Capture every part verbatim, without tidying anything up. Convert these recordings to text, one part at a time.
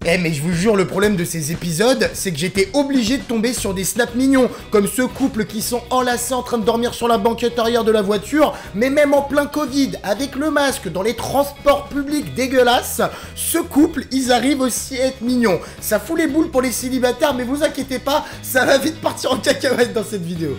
Eh mais je vous jure, le problème de ces épisodes, c'est que j'étais obligé de tomber sur des snaps mignons, comme ce couple qui sont enlacés en train de dormir sur la banquette arrière de la voiture, mais même en plein Covid, avec le masque, dans les transports publics dégueulasses, ce couple, ils arrivent aussi à être mignons. Ça fout les boules pour les célibataires, mais vous inquiétez pas, ça va vite partir en cacahuète dans cette vidéo.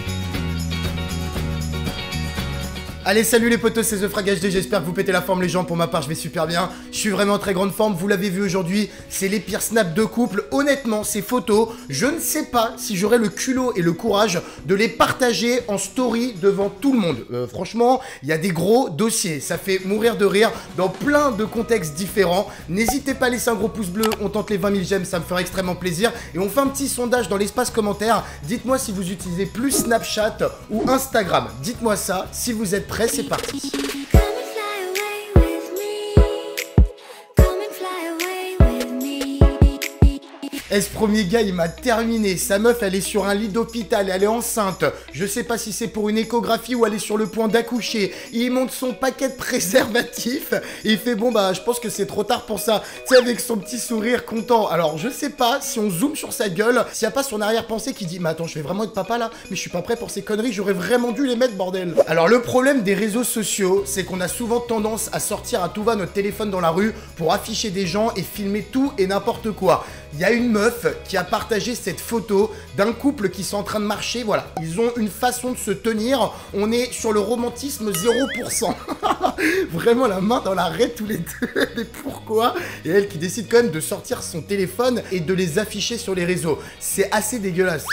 Allez, salut les potos, c'est The Frag H D, j'espère que vous pétez la forme les gens, pour ma part je vais super bien, je suis vraiment en très grande forme, vous l'avez vu aujourd'hui, c'est les pires snaps de couple, honnêtement ces photos, je ne sais pas si j'aurai le culot et le courage de les partager en story devant tout le monde, euh, franchement, il y a des gros dossiers, ça fait mourir de rire dans plein de contextes différents, n'hésitez pas à laisser un gros pouce bleu, on tente les vingt mille j'aime, ça me ferait extrêmement plaisir, et on fait un petit sondage dans l'espace commentaire, dites-moi si vous utilisez plus Snapchat ou Instagram, dites-moi ça, si vous êtes prêts, c'est parti. Et ce premier gars, il m'a terminé. Sa meuf, elle est sur un lit d'hôpital, elle est enceinte. Je sais pas si c'est pour une échographie ou elle est sur le point d'accoucher. Il monte son paquet de préservatifs et il fait bon bah je pense que c'est trop tard pour ça. Tu sais, avec son petit sourire content. Alors je sais pas si on zoome sur sa gueule, s'il y a pas son arrière-pensée qui dit mais attends, je vais vraiment être papa là, mais je suis pas prêt pour ces conneries, j'aurais vraiment dû les mettre bordel. Alors le problème des réseaux sociaux, c'est qu'on a souvent tendance à sortir à tout va notre téléphone dans la rue pour afficher des gens et filmer tout et n'importe quoi. Il y a une meuf qui a partagé cette photo d'un couple qui sont en train de marcher, voilà, ils ont une façon de se tenir, on est sur le romantisme zéro pour cent. Vraiment la main dans la raie tous les deux, mais pourquoi? Et elle qui décide quand même de sortir son téléphone et de les afficher sur les réseaux, c'est assez dégueulasse.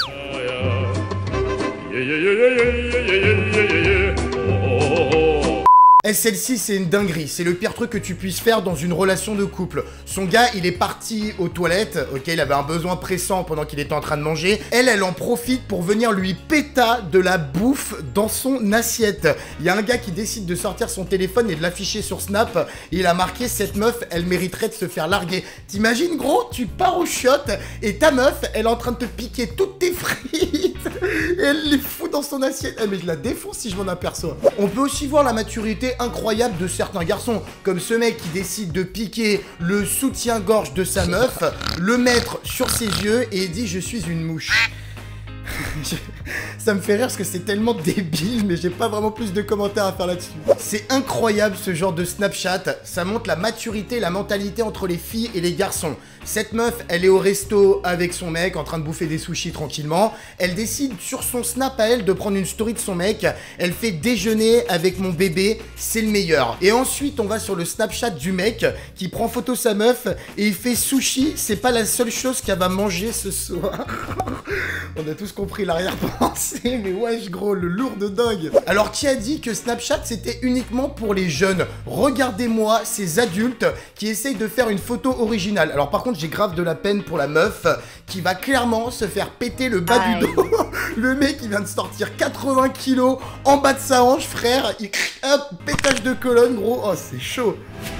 Et celle-ci, c'est une dinguerie, c'est le pire truc que tu puisses faire dans une relation de couple. Son gars, il est parti aux toilettes, ok, il avait un besoin pressant pendant qu'il était en train de manger. Elle, elle en profite pour venir lui péta de la bouffe dans son assiette. Il y a un gars qui décide de sortir son téléphone et de l'afficher sur Snap. Il a marqué, cette meuf, elle mériterait de se faire larguer. T'imagines, gros, tu pars aux chiottes et ta meuf, elle est en train de te piquer toutes tes frites et elle les fout dans son assiette. Eh, mais je la défonce si je m'en aperçois. On peut aussi voir la maturité incroyable de certains garçons, comme ce mec qui décide de piquer le soutien-gorge de sa meuf, le mettre sur ses yeux et il dit je suis une mouche. Ça me fait rire parce que c'est tellement débile, mais j'ai pas vraiment plus de commentaires à faire là-dessus. C'est incroyable ce genre de Snapchat, ça montre la maturité et la mentalité entre les filles et les garçons. Cette meuf, elle est au resto avec son mec en train de bouffer des sushis tranquillement. Elle décide sur son snap à elle de prendre une story de son mec. Elle fait déjeuner avec mon bébé, c'est le meilleur. Et ensuite, on va sur le Snapchat du mec qui prend photo sa meuf et il fait sushi. C'est pas la seule chose qu'elle va manger ce soir. On a tous compris l'arrière-pensée, mais wesh gros, le lourd de dingue. Alors qui a dit que Snapchat c'était uniquement pour les jeunes? Regardez-moi ces adultes qui essayent de faire une photo originale. Alors par contre, j'ai grave de la peine pour la meuf qui va clairement se faire péter le bas Aïe. du dos. Le mec il vient de sortir quatre-vingts kilos en bas de sa hanche, frère. Il... Hop, pétage de colonne, gros. Oh, c'est chaud.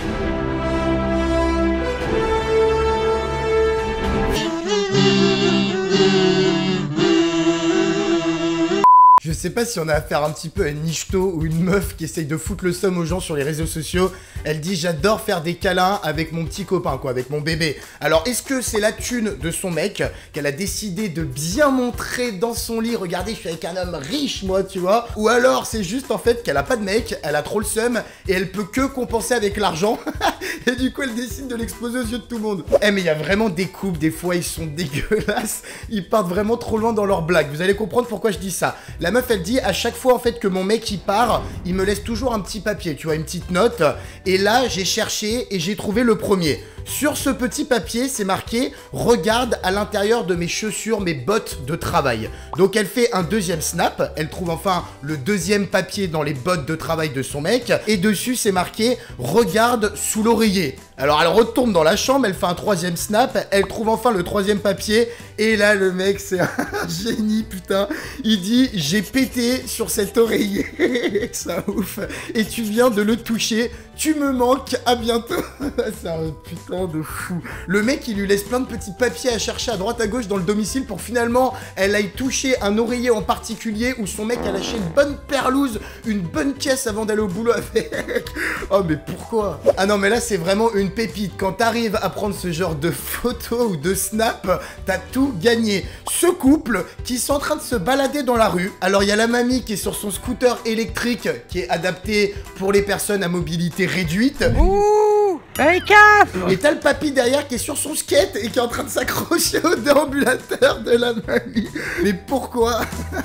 Je sais pas si on a affaire un petit peu à une nicheto ou une meuf qui essaye de foutre le seum aux gens sur les réseaux sociaux. Elle dit j'adore faire des câlins avec mon petit copain, quoi, avec mon bébé. Alors est-ce que c'est la thune de son mec qu'elle a décidé de bien montrer dans son lit? Regardez, je suis avec un homme riche, moi, tu vois. Ou alors c'est juste en fait qu'elle a pas de mec, elle a trop le seum et elle peut que compenser avec l'argent. Et du coup elle décide de l'exposer aux yeux de tout le monde. Eh mais il y a vraiment des couples, des fois ils sont dégueulasses. Ils partent vraiment trop loin dans leurs blagues. Vous allez comprendre pourquoi je dis ça. La meuf elle dit à chaque fois en fait que mon mec il part, il me laisse toujours un petit papier, tu vois, une petite note. Et là j'ai cherché et j'ai trouvé le premier. Sur ce petit papier, c'est marqué « Regarde à l'intérieur de mes chaussures, mes bottes de travail ». Donc elle fait un deuxième snap, elle trouve enfin le deuxième papier dans les bottes de travail de son mec, et dessus c'est marqué « Regarde sous l'oreiller ». Alors elle retourne dans la chambre, elle fait un troisième snap, elle trouve enfin le troisième papier, et là le mec c'est un génie putain, il dit « J'ai pété sur cet oreiller ». Ça ouf. Et tu viens de le toucher, tu me manques, à bientôt. C'est un putain de fou. Le mec, il lui laisse plein de petits papiers à chercher à droite à gauche dans le domicile pour finalement, elle aille toucher un oreiller en particulier où son mec a lâché une bonne perlouse, une bonne caisse avant d'aller au boulot avec. Oh, mais pourquoi? Ah non, mais là, c'est vraiment une pépite. Quand t'arrives à prendre ce genre de photos ou de snap, t'as tout gagné. Ce couple qui sont en train de se balader dans la rue. Alors, il y a la mamie qui est sur son scooter électrique qui est adapté pour les personnes à mobilité réduite. Ouh, hey, cap. Et t'as le papy derrière qui est sur son skate et qui est en train de s'accrocher au déambulateur de la mamie. Mais pourquoi?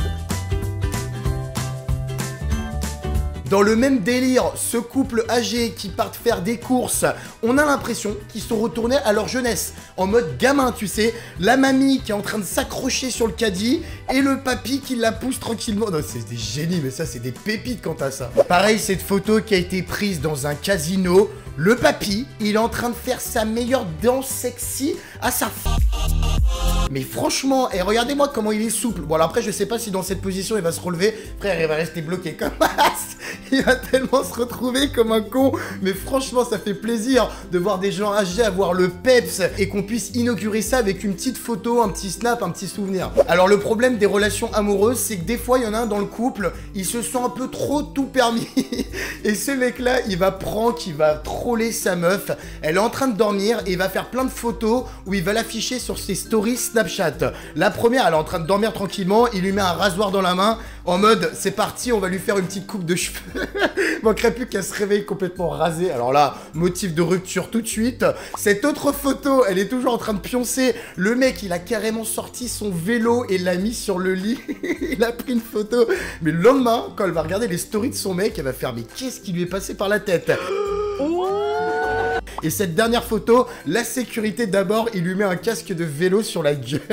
Dans le même délire, ce couple âgé qui partent faire des courses, on a l'impression qu'ils sont retournés à leur jeunesse, en mode gamin, tu sais, la mamie qui est en train de s'accrocher sur le caddie et le papy qui la pousse tranquillement. Non, c'est des génies, mais ça, c'est des pépites quant à ça. Pareil, cette photo qui a été prise dans un casino, le papy, il est en train de faire sa meilleure danse sexy à sa f... Mais franchement, et regardez-moi comment il est souple. Bon, alors après, je sais pas si dans cette position, il va se relever. Frère, il va rester bloqué comme as. Il va tellement se retrouver comme un con. Mais franchement, ça fait plaisir de voir des gens âgés avoir le peps et qu'on puisse inaugurer ça avec une petite photo, un petit snap, un petit souvenir. Alors, le problème des relations amoureuses, c'est que des fois, il y en a un dans le couple, il se sent un peu trop tout permis. Et ce mec-là, il va prank, il va troller sa meuf. Elle est en train de dormir et il va faire plein de photos où il va l'afficher sur ses stories Snapchat. La première, elle est en train de dormir tranquillement, il lui met un rasoir dans la main, en mode, c'est parti, on va lui faire une petite coupe de cheveux. Il manquerait plus qu'elle se réveille complètement rasée. Alors là, motif de rupture tout de suite. Cette autre photo, elle est toujours en train de pioncer. Le mec, il a carrément sorti son vélo et l'a mis sur le lit. Il a pris une photo. Mais le lendemain, quand elle va regarder les stories de son mec, elle va faire, mais qu'est-ce qui lui est passé par la tête? Et cette dernière photo, la sécurité d'abord, il lui met un casque de vélo sur la gueule.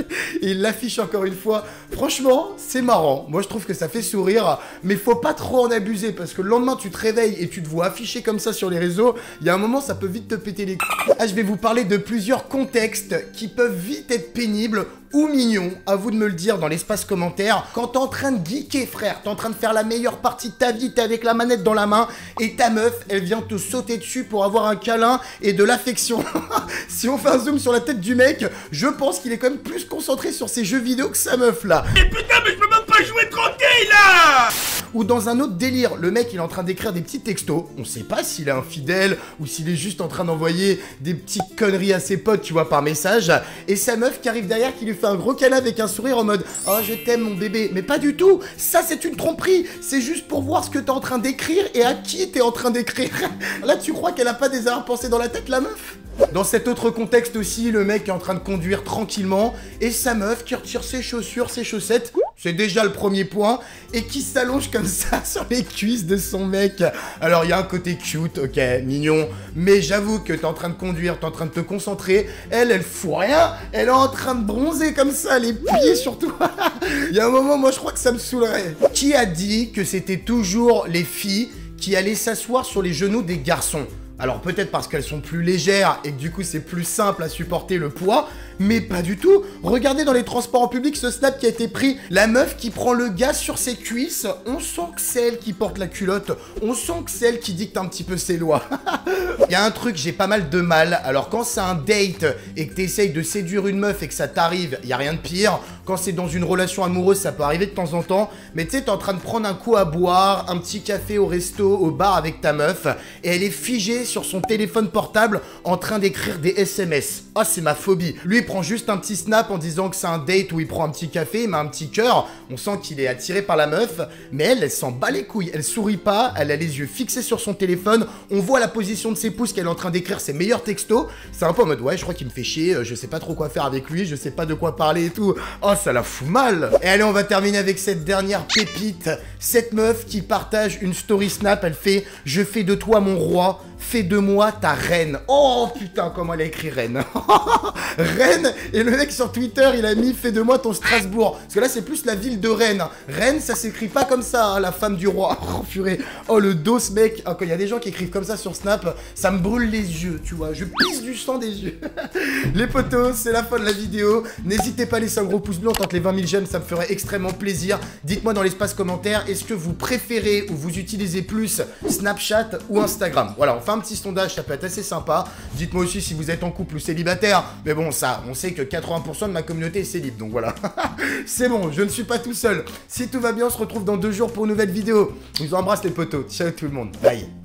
Et il l'affiche encore une fois. Franchement, c'est marrant. Moi, je trouve que ça fait sourire. Mais faut pas trop en abuser. Parce que le lendemain, tu te réveilles et tu te vois afficher comme ça sur les réseaux. Il y a un moment, ça peut vite te péter les couilles. Ah, je vais vous parler de plusieurs contextes qui peuvent vite être pénibles ou mignon, à vous de me le dire dans l'espace commentaire. Quand t'es en train de geeker, frère, t'es en train de faire la meilleure partie de ta vie, t'es avec la manette dans la main, et ta meuf, elle vient te sauter dessus pour avoir un câlin et de l'affection. Si on fait un zoom sur la tête du mec, je pense qu'il est quand même plus concentré sur ses jeux vidéo que sa meuf, là. Mais putain, mais je peux même pas jouer tranquille, là. Ou dans un autre délire, le mec il est en train d'écrire des petits textos, on sait pas s'il est infidèle ou s'il est juste en train d'envoyer des petites conneries à ses potes, tu vois, par message, et sa meuf qui arrive derrière qui lui fait un gros câlin avec un sourire en mode « Oh, je t'aime mon bébé », mais pas du tout, ça c'est une tromperie, c'est juste pour voir ce que t'es en train d'écrire et à qui t'es en train d'écrire. Là tu crois qu'elle a pas des arrière-pensées dans la tête, la meuf? Dans cet autre contexte aussi, le mec est en train de conduire tranquillement et sa meuf qui retire ses chaussures, ses chaussettes, c'est déjà le premier point, et qui s'allonge comme ça sur les cuisses de son mec. Alors il y a un côté cute, ok, mignon, mais j'avoue que t'es en train de conduire, t'es en train de te concentrer, elle, elle fout rien, elle est en train de bronzer comme ça, les pieds surtout. Il y a un moment, moi je crois que ça me saoulerait. Qui a dit que c'était toujours les filles qui allaient s'asseoir sur les genoux des garçons? Alors peut-être parce qu'elles sont plus légères et que du coup c'est plus simple à supporter le poids, mais pas du tout. Regardez dans les transports en public ce snap qui a été pris. La meuf qui prend le gars sur ses cuisses, on sent que c'est elle qui porte la culotte, on sent que c'est elle qui dicte un petit peu ses lois. Il y a un truc, j'ai pas mal de mal. Alors quand c'est un date et que t'essayes de séduire une meuf et que ça t'arrive, il y a rien de pire. Quand c'est dans une relation amoureuse, ça peut arriver de temps en temps. Mais tu sais, t'es en train de prendre un coup à boire, un petit café au resto, au bar avec ta meuf, et elle est figée sur son téléphone portable en train d'écrire des S M S. Ah, c'est ma phobie. Lui, il prend juste un petit snap en disant que c'est un date où il prend un petit café, il met un petit cœur. On sent qu'il est attiré par la meuf, mais elle, elle s'en bat les couilles. Elle sourit pas, elle a les yeux fixés sur son téléphone. On voit la position de ses pouces qu'elle est en train d'écrire ses meilleurs textos. C'est un peu en mode, ouais, je crois qu'il me fait chier, je sais pas trop quoi faire avec lui, je sais pas de quoi parler et tout. Oh, ça la fout mal. Et allez, on va terminer avec cette dernière pépite. Cette meuf qui partage une story snap, elle fait « Je fais de toi mon roi, fais de moi ta reine ». Oh putain, comment elle a écrit reine. Reine Rennes. Et le mec sur Twitter, il a mis fais de moi ton Strasbourg. Parce que là, c'est plus la ville de Rennes. Rennes, ça s'écrit pas comme ça, hein, la femme du roi. Oh purée. Oh le dos, mec. Oh, quand il y a des gens qui écrivent comme ça sur Snap, ça me brûle les yeux, tu vois. Je pisse du sang des yeux. Les potos, c'est la fin de la vidéo. N'hésitez pas à laisser un gros pouce bleu. On tente les vingt mille j'aime, ça me ferait extrêmement plaisir. Dites-moi dans l'espace commentaire, est-ce que vous préférez ou vous utilisez plus Snapchat ou Instagram? Voilà, on fait un petit sondage, ça peut être assez sympa. Dites-moi aussi si vous êtes en couple ou célibataire. Mais bon, ça, on sait que quatre-vingts pour cent de ma communauté est célib, donc voilà. C'est bon, je ne suis pas tout seul. Si tout va bien, on se retrouve dans deux jours pour une nouvelle vidéo. Je vous embrasse les potos. Ciao tout le monde. Bye.